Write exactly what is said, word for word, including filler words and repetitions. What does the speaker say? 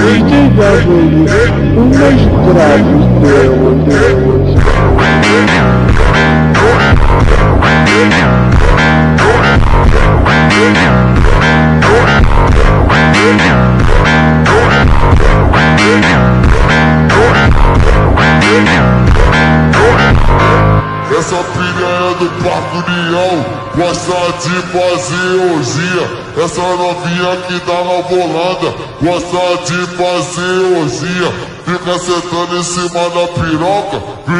Esteja dele um mestrado estrela Deus. Essa filha é do Parque União, gosta de fazer orgia. Essa novinha que tá na volanda, gosta de fazer orgia. Fica sentando em cima da piroca.